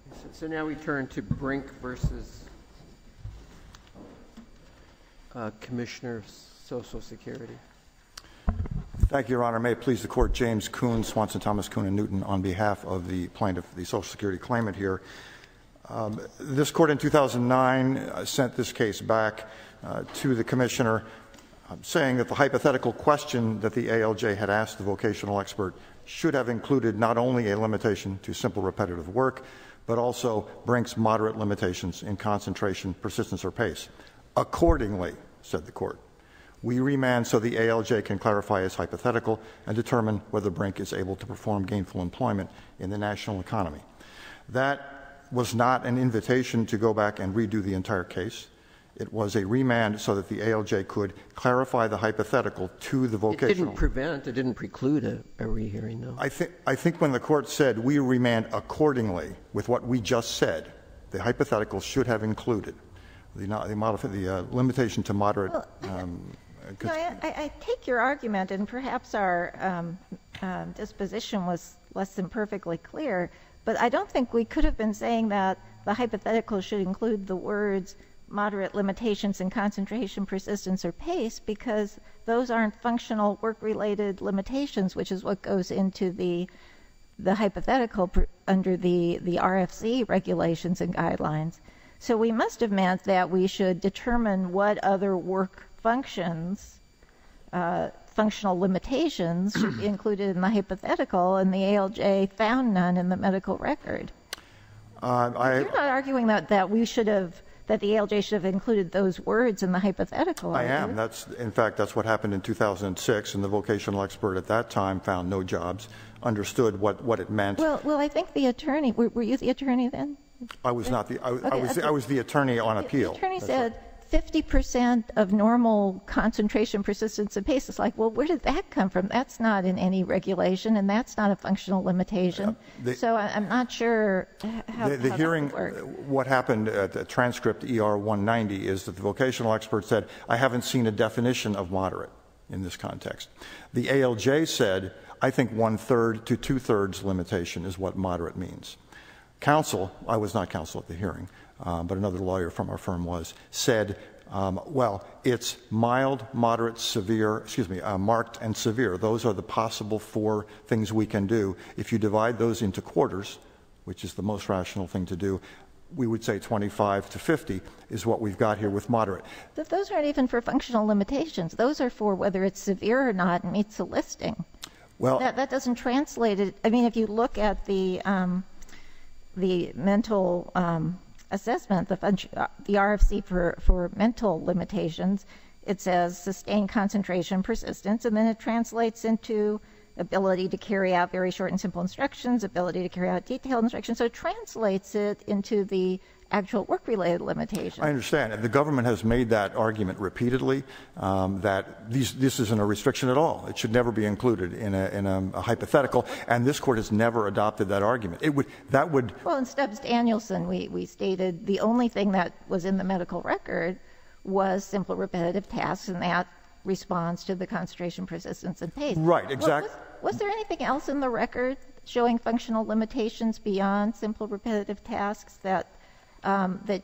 So now we turn to Brink versus Commissioner of Social Security. Thank you, Your Honor. May it please the Court, James Kuhn, Swanson, Thomas, Kuhn, and Newton, on behalf of the plaintiff, the Social Security claimant here. This Court in 2009 sent this case back to the Commissioner, saying that the hypothetical question that the ALJ had asked the vocational expert should have included not only a limitation to simple repetitive work, but also Brink's moderate limitations in concentration, persistence, or pace. Accordingly, said the Court, we remand so the ALJ can clarify his hypothetical and determine whether Brink is able to perform gainful employment in the national economy. That was not an invitation to go back and redo the entire case. It was a remand so that the ALJ could clarify the hypothetical to the vocational. It didn't preclude a rehearing, though. I think when the Court said we remand accordingly with what we just said, the hypothetical should have included the limitation to moderate. I take your argument, and perhaps our disposition was less than perfectly clear, but I don't think we could have been saying that the hypothetical should include the words moderate limitations in concentration, persistence, or pace, because those aren't functional work-related limitations, which is what goes into the hypothetical under the RFC regulations and guidelines. So we must have meant that we should determine what other work functions, functional limitations, should be included in the hypothetical, and the ALJ found none in the medical record. You're not arguing that we should have, that the ALJ should have included those words in the hypothetical. I am. In fact, that's what happened in 2006, and the vocational expert at that time found no jobs, understood what it meant. Well, I think the attorney, were you the attorney then? I was not the, I was the attorney on appeal. The attorney said 50% of normal concentration, persistence, and pace. It's like, well, where did that come from? That's not in any regulation, and that's not a functional limitation. So I'm not sure how the hearing, that would work. what happened at the transcript ER 190 is that the vocational expert said, I haven't seen a definition of moderate in this context. The ALJ said, I think 1/3 to 2/3 limitation is what moderate means. Counsel, I was not counsel at the hearing, but another lawyer from our firm was, said, well, it's mild, moderate, severe, marked and severe. Those are the possible 4 things we can do. If you divide those into quarters, which is the most rational thing to do, we would say 25 to 50 is what we've got here with moderate. But those aren't even for functional limitations. Those are for whether it's severe or not and meets the listing. Well, that doesn't translate it. I mean, if you look at the mental assessment, the RFC for mental limitations, it says sustained concentration, persistence, and then it translates into ability to carry out very short and simple instructions, ability to carry out detailed instructions. So it translates it into the actual work-related limitations. I understand. And the government has made that argument repeatedly, that this isn't a restriction at all. It should never be included in a hypothetical, and this Court has never adopted that argument. Well, in Stubbs-Danielson, we stated the only thing that was in the medical record was simple repetitive tasks, and that responds to the concentration, persistence, and pace. Right, exactly. Was there anything else in the record showing functional limitations beyond simple repetitive tasks that the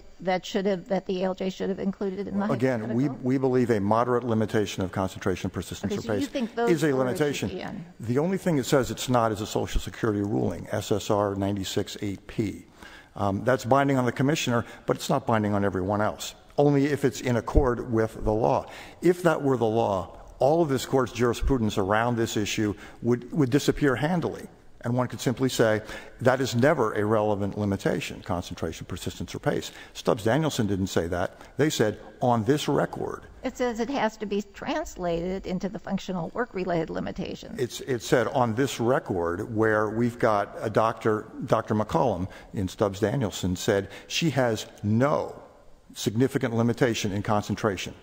ALJ should have included in the hypothetical? Again, we believe a moderate limitation of concentration, persistence, or pace is a limitation. The only thing it says it's not is a Social Security ruling, SSR 96-8P. That's binding on the commissioner, but it's not binding on everyone else, only if it's in accord with the law. If that were the law, all of this Court's jurisprudence around this issue would disappear handily. And one could simply say that is never a relevant limitation, concentration, persistence, or pace. Stubbs-Danielson didn't say that. They said on this record. It says it has to be translated into the functional work-related limitations. It said on this record where we've got a Dr. McCollum in Stubbs-Danielson said she has no significant limitation in concentration.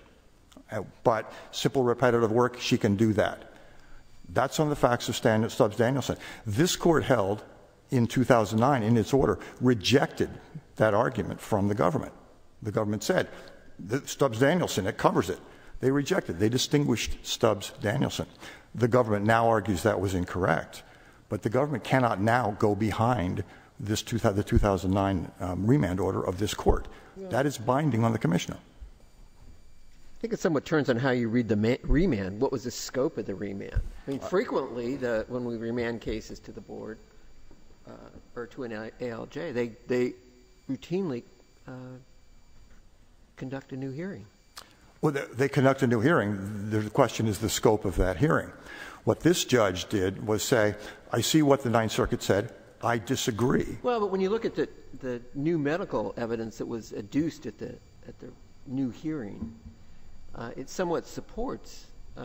But simple repetitive work, she can do that. That's on the facts of Stubbs-Danielson. This Court held in 2009 in its order, rejected that argument from the government. The government said, Stubbs-Danielson, it covers it. They rejected. They distinguished Stubbs-Danielson. The government now argues that was incorrect. But the government cannot now go behind the 2009 remand order of this court. That is binding on the commissioner. I think it somewhat turns on how you read the remand. What was the scope of the remand? I mean, frequently, when we remand cases to the board or to an ALJ, they routinely conduct a new hearing. Well, they conduct a new hearing. The question is the scope of that hearing. What this judge did was say, I see what the Ninth Circuit said. I disagree. Well, but when you look at the new medical evidence that was adduced at the new hearing, it somewhat supports.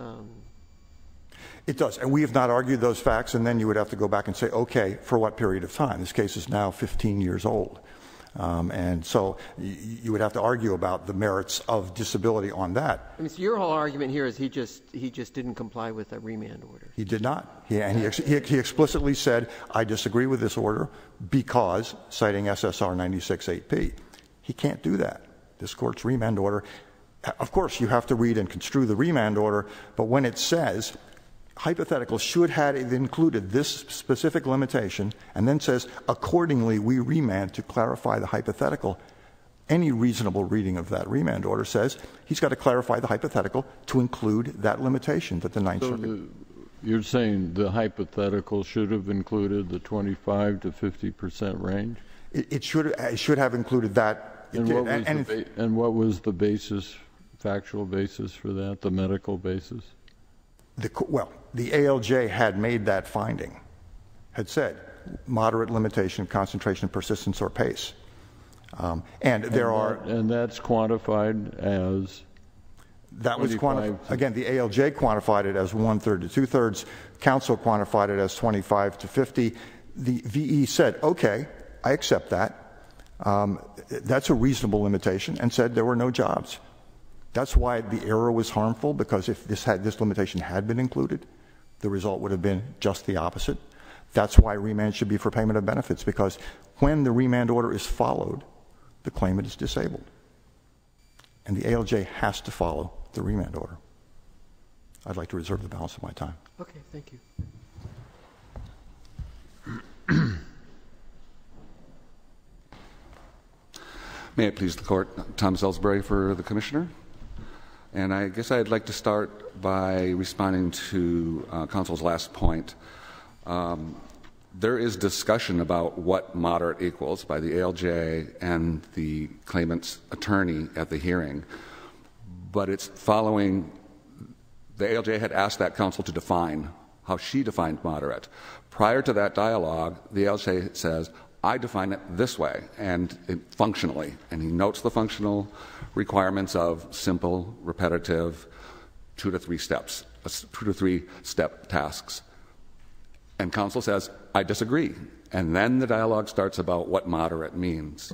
It does, and we have not argued those facts, and then you would have to go back and say, okay, for what period of time? This case is now 15 years old. And so you would have to argue about the merits of disability on that. I mean, so your whole argument here is he just didn't comply with a remand order. He did not. He explicitly said, I disagree with this order because, citing SSR 96-8P. He can't do that. This court's remand order, of course, you have to read and construe the remand order, but when it says, hypothetical should have included this specific limitation, and then says, accordingly, we remand to clarify the hypothetical. Any reasonable reading of that remand order says he's got to clarify the hypothetical to include that limitation that the Ninth Circuit. You're saying the hypothetical should have included the 25 to 50% range? It should have included that. And what was the basis, factual basis for that, the medical basis? The ALJ had made that finding, had said moderate limitation, concentration, persistence, or pace. And that's quantified as? That was quantified. Again, the ALJ quantified it as 1/3 to 2/3. Council quantified it as 25 to 50. The VE said, okay, I accept that. That's a reasonable limitation, and said there were no jobs. That's why the error was harmful, because if this limitation had been included, the result would have been just the opposite. That's why remand should be for payment of benefits, because when the remand order is followed, the claimant is disabled. And the ALJ has to follow the remand order. I'd like to reserve the balance of my time. Okay, thank you. May it please the Court, Tom Ellsbury for the Commissioner. And I guess I'd like to start by responding to Counsel's last point. There is discussion about what moderate equals by the ALJ and the claimant's attorney at the hearing, but it's following, the ALJ had asked that counsel to define how she defined moderate. Prior to that dialogue, the ALJ says, I define it this way, and functionally, and he notes the functional requirements of simple, repetitive, 2 to 3 steps, 2 to 3 step tasks. And counsel says, I disagree. And then the dialogue starts about what moderate means.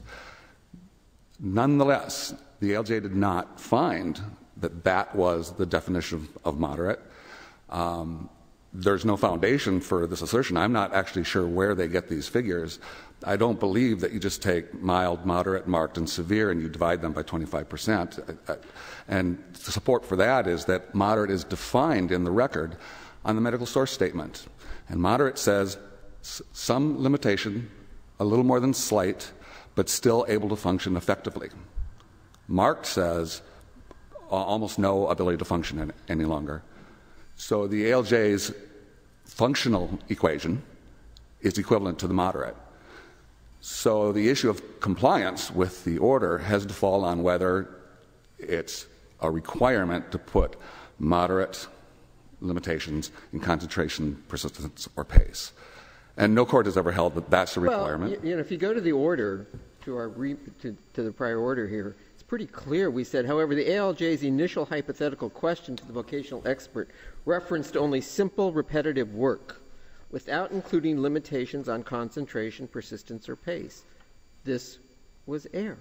Nonetheless, the ALJ did not find that that was the definition of moderate. There's no foundation for this assertion. I'm not actually sure where they get these figures. I don't believe that you just take mild, moderate, marked, and severe and you divide them by 25%. And the support for that is that moderate is defined in the record on the medical source statement. And moderate says some limitation, a little more than slight, but still able to function effectively. Marked says almost no ability to function any longer. So the ALJ's functional equation is equivalent to the moderate. So the issue of compliance with the order has to fall on whether it's a requirement to put moderate limitations in concentration, persistence, or pace. And no court has ever held that that's a requirement. Well, if you go to the order, to the prior order here, it's pretty clear. We said, however, the ALJ's initial hypothetical question to the vocational expert referenced only simple, repetitive work without including limitations on concentration, persistence, or pace. This was error.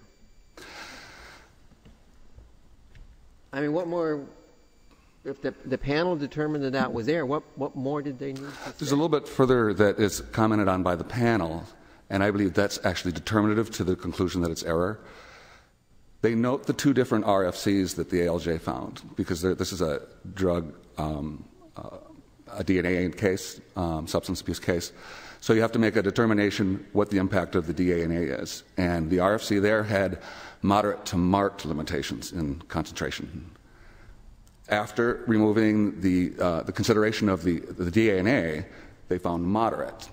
I mean, what more? If the panel determined that that was error, what more did they need to say? There's a little bit further that is commented on by the panel, and I believe that's actually determinative to the conclusion that it's error. They note the 2 different RFCs that the ALJ found, because this is a drug, a DNA case, substance abuse case. So you have to make a determination what the impact of the DANA is. And the RFC there had moderate to marked limitations in concentration. After removing the consideration of the DANA, they found moderate.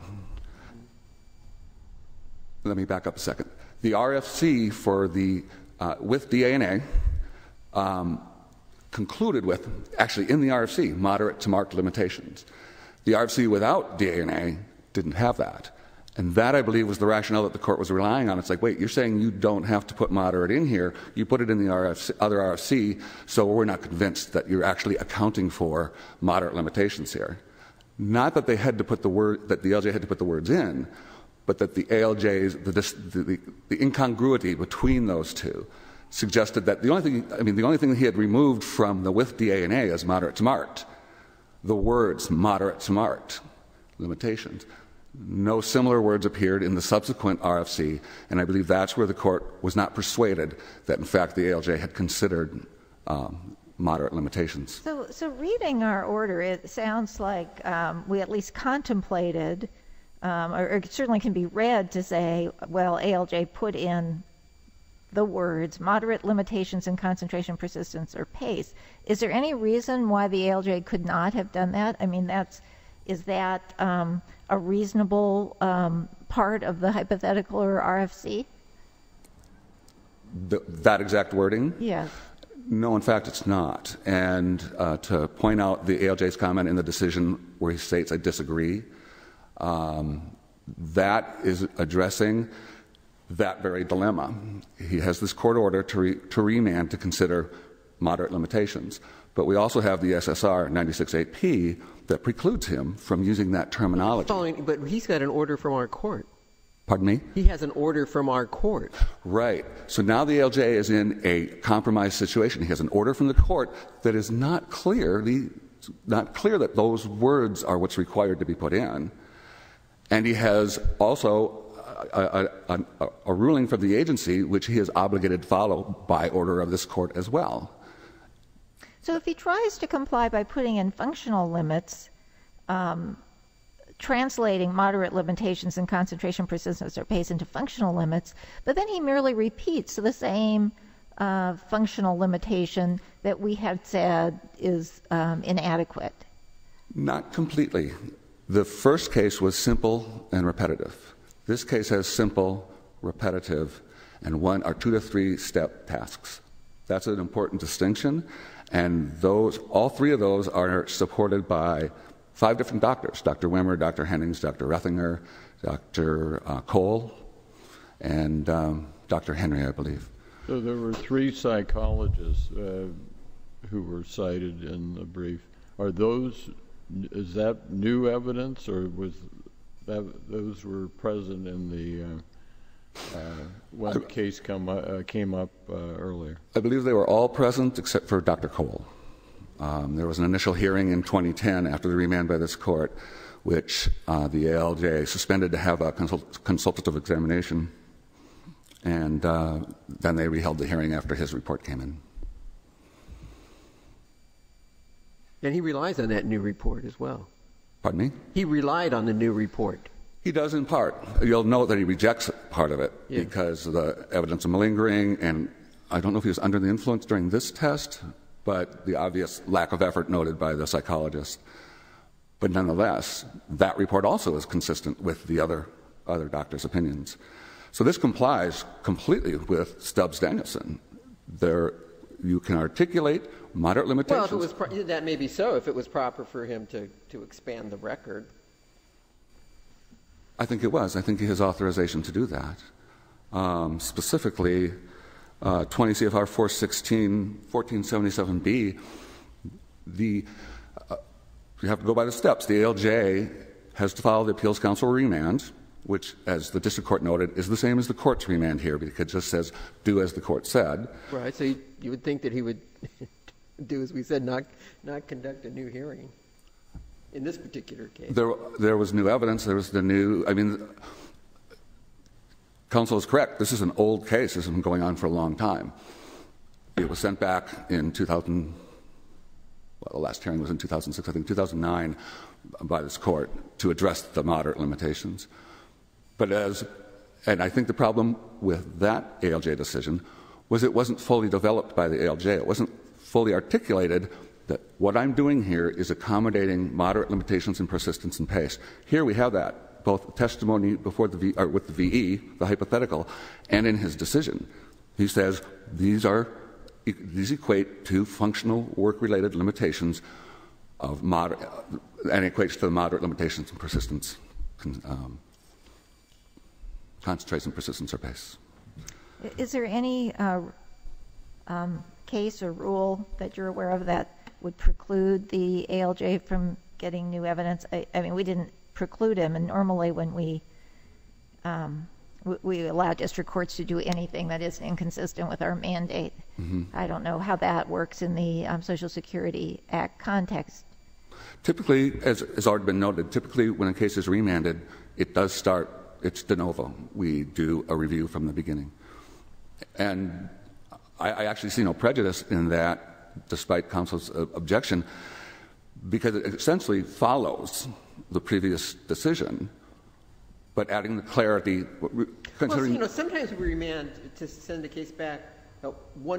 Let me back up a second. The RFC for the with DANA concluded with, actually in the RFC, moderate to marked limitations. The RFC without DANA didn't have that. And that, I believe, was the rationale that the court was relying on. It's like, wait, you're saying you don't have to put moderate in here. You put it in the other RFC, so we're not convinced that you're actually accounting for moderate limitations here. Not that they had to put the ALJ had to put the words in, but that the ALJ's, the incongruity between those two suggested that the only thing he had removed from the with DANA is moderate to marked. The words moderate to marked limitations. No similar words appeared in the subsequent RFC, and I believe that's where the court was not persuaded that, in fact, the ALJ had considered moderate limitations. So reading our order, it sounds like we at least contemplated, or it certainly can be read to say, well, ALJ put in the words moderate limitations in concentration, persistence, or pace. Is there any reason why the ALJ could not have done that? I mean, is that a reasonable part of the hypothetical or RFC? That exact wording? Yes. No, in fact, it's not. And to point out the ALJ's comment in the decision where he states, I disagree, that is addressing that very dilemma. He has this court order to remand to consider moderate limitations. But we also have the SSR 96-8P that precludes him from using that terminology. But he's got an order from our court. Pardon me? He has an order from our court. Right. So now the ALJ is in a compromised situation. He has an order from the court that is not clear that those words are what's required to be put in. And he has also a ruling from the agency which he is obligated to follow by order of this court as well. So if he tries to comply by putting in functional limits, translating moderate limitations in concentration, persistence, or pace into functional limits, but then he merely repeats the same functional limitation that we had said is inadequate. Not completely. The first case was simple and repetitive. This case has simple, repetitive, and 1 or 2 to 3 step tasks. That's an important distinction, and all 3 of those are supported by 5 different doctors: Dr. Wimmer, Dr. Hennings, Dr. Rethinger, Dr. Cole, and Dr. Henry, I believe. So there were 3 psychologists who were cited in the brief. Is that new evidence, or was those were present in the when the case came up earlier? I believe they were all present except for Dr. Cole. There was an initial hearing in 2010 after the remand by this court, which the ALJ suspended to have a consultative examination, and then they reheld the hearing after his report came in. And he relies on that new report as well. Pardon me? He relied on the new report. He does in part. You'll note that he rejects part of it because of the evidence of malingering, and I don't know if he was under the influence during this test, but the obvious lack of effort noted by the psychologist. But nonetheless, that report also is consistent with the other doctors' opinions. So this complies completely with Stubbs-Danielson. You can articulate moderate limitations. Well, that may be so if it was proper for him to expand the record. I think it was. I think he has authorization to do that. Specifically, 20 CFR 1477B, you have to go by the steps. The ALJ has to follow the Appeals Council remand, which, as the district court noted, is the same as the court's remand here, because it just says, do as the court said. Right, so you would think that he would do as we said, not conduct a new hearing in this particular case. There was new evidence. There was counsel is correct. This is an old case. This has been going on for a long time. It was sent back in the last hearing was in 2006, I think 2009, by this court to address the moderate limitations. And I think the problem with that ALJ decision was it wasn't fully developed by the ALJ. It wasn't fully articulated that what I'm doing here is accommodating moderate limitations in persistence and pace. Here we have that, both testimony before with the VE, the hypothetical, and in his decision. He says these equate to functional work-related limitations of and equates to the moderate limitations in persistence, concentration, persistence, or pace. Is there any case or rule that you're aware of that would preclude the ALJ from getting new evidence? I mean, we didn't preclude him, and normally when we allow district courts to do anything that is inconsistent with our mandate. Mm-hmm. I don't know how that works in the Social Security Act context. Typically, as has already been noted, typically when a case is remanded, it's de novo. We do a review from the beginning. And I actually see no prejudice in that, despite counsel's objection, because it essentially follows the previous decision, but adding the clarity. Sometimes we remand to send a case back to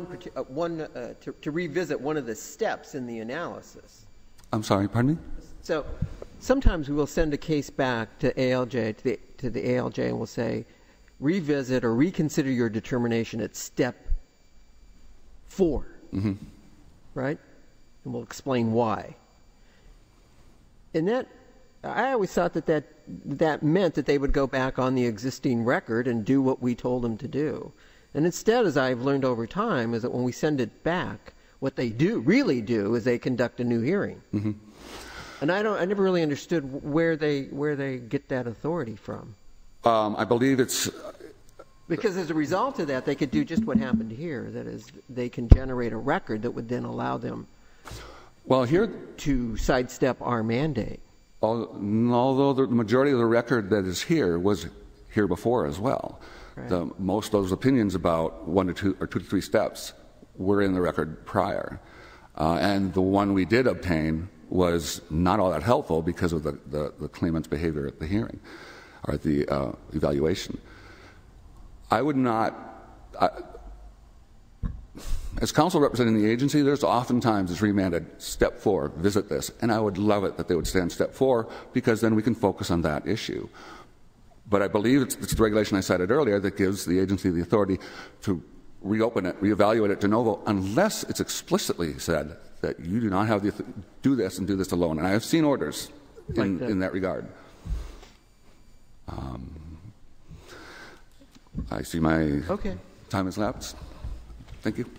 revisit one of the steps in the analysis. I'm sorry, pardon me? So sometimes we will send a case back to ALJ, to the ALJ, and we'll say, revisit or reconsider your determination at step 4, mm-hmm. right? And we'll explain why. And that, I always thought that meant that they would go back on the existing record and do what we told them to do. And instead, as I've learned over time, is that when we send it back, what they really do is they conduct a new hearing. Mm-hmm. And I never really understood where they get that authority from. I believe it's because as a result of that, they could do just what happened here. That is, they can generate a record that would then allow them to sidestep our mandate. Although the majority of the record that is here was here before as well. Right. Most of those opinions about 1 to 2 or 2 to 3 steps were in the record prior. And the one we did obtain was not all that helpful because of the claimant's behavior at the hearing or at the evaluation. I would not, as counsel representing the agency, there's oftentimes it's remanded step 4, visit this, and I would love it that they would stay on step 4 because then we can focus on that issue. But I believe it's the regulation I cited earlier that gives the agency the authority to reopen it, reevaluate it de novo, unless it's explicitly said that you do not have the do this and do this alone. And I have seen orders in that regard. I see my time has lapsed. Thank you.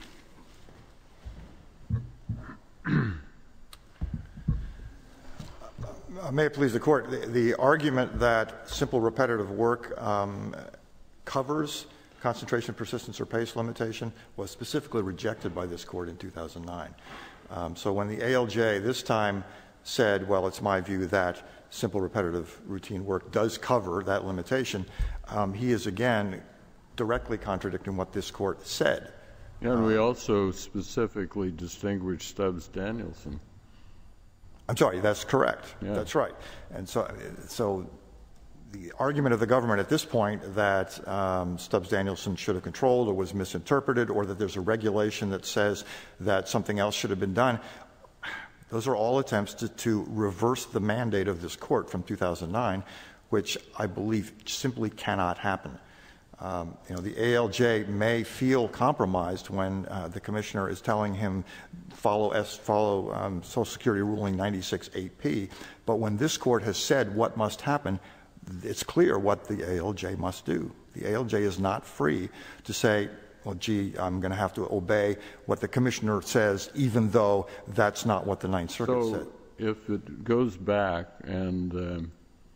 May it please the Court, the argument that simple repetitive work covers concentration, persistence, or pace limitation was specifically rejected by this Court in 2009. So when the ALJ this time said, well, it's my view that simple repetitive routine work does cover that limitation, he is again directly contradicting what this Court said. Yeah, and we also specifically distinguished Stubbs-Danielson. I'm sorry, that's correct. Yeah. That's right. And so the argument of the government at this point that Stubbs-Danielson should have controlled or was misinterpreted or that there's a regulation that says that something else should have been done, those are all attempts to reverse the mandate of this Court from 2009, which I believe simply cannot happen. The ALJ may feel compromised when the commissioner is telling him follow Social Security ruling 96-8P, but when this Court has said what must happen, it's clear what the ALJ must do. The ALJ is not free to say, well, gee, I'm going to have to obey what the commissioner says, even though that's not what the Ninth Circuit said. So if it goes back and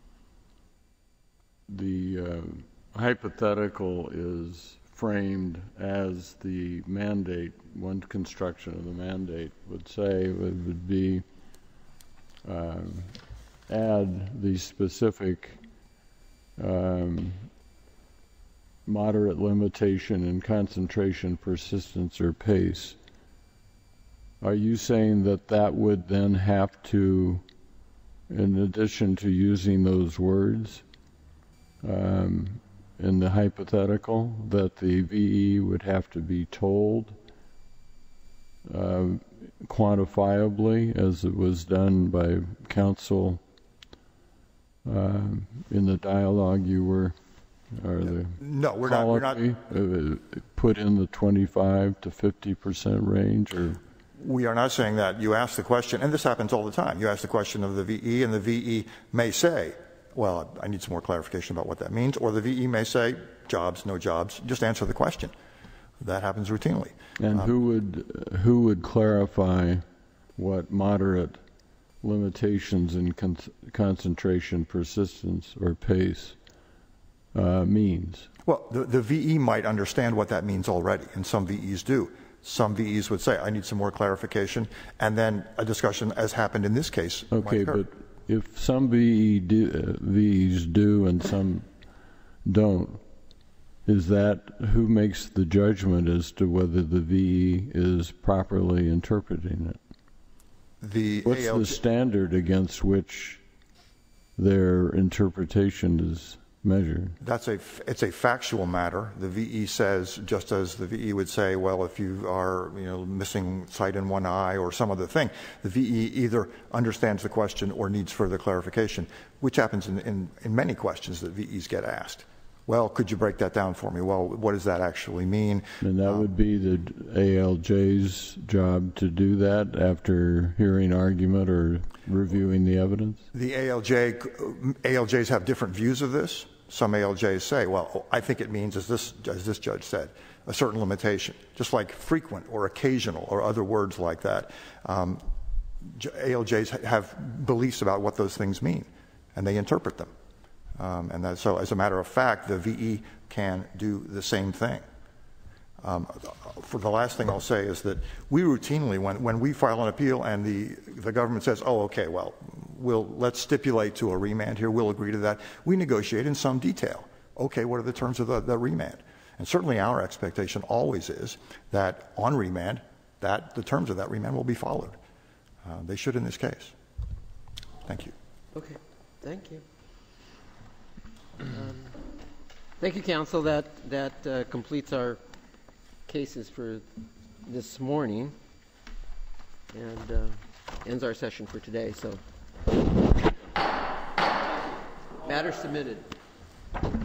the hypothetical is framed as the mandate, one construction of the mandate would say it would be add the specific moderate limitation in concentration, persistence, or pace. Are you saying that that would then have to, in addition to using those words in the hypothetical, that the VE would have to be told quantifiably, as it was done by counsel in the dialogue you were, or the No, we're not put in the 25 to 50% range, or? We are not saying that. You ask the question, and this happens all the time. You ask the question of the VE, and the VE may say, well, I need some more clarification about what that means, or the VE may say, jobs, no jobs. Just answer the question. That happens routinely. And who would clarify what moderate limitations in concentration, persistence, or pace means? Well, the VE might understand what that means already, and some VEs do. Some VEs would say, I need some more clarification, and then a discussion, as happened in this case. Okay, but if some VEs do and some don't, is that who makes the judgment as to whether the VE is properly interpreting it? What's the standard against which their interpretation is measured? It's a factual matter. The VE says, just as the VE would say, well, if you are missing sight in one eye or some other thing, the VE either understands the question or needs further clarification, which happens in many questions that VEs get asked. Well, could you break that down for me? Well, what does that actually mean? And that would be the ALJ's job to do that after hearing argument or reviewing the evidence? The ALJs have different views of this. Some ALJs say, well, I think it means, as this judge said, a certain limitation, just like frequent or occasional or other words like that. ALJs have beliefs about what those things mean, and they interpret them. So as a matter of fact, the VE can do the same thing. For the last thing I'll say is that we routinely, when we file an appeal and the government says, oh, okay, well, let's stipulate to a remand here, we'll agree to that, we negotiate in some detail. Okay, what are the terms of the remand? And certainly our expectation always is that on remand, the terms of that remand will be followed. They should in this case. Thank you. Okay, thank you. Thank you, counsel. That completes our cases for this morning and ends our session for today. So, matter submitted.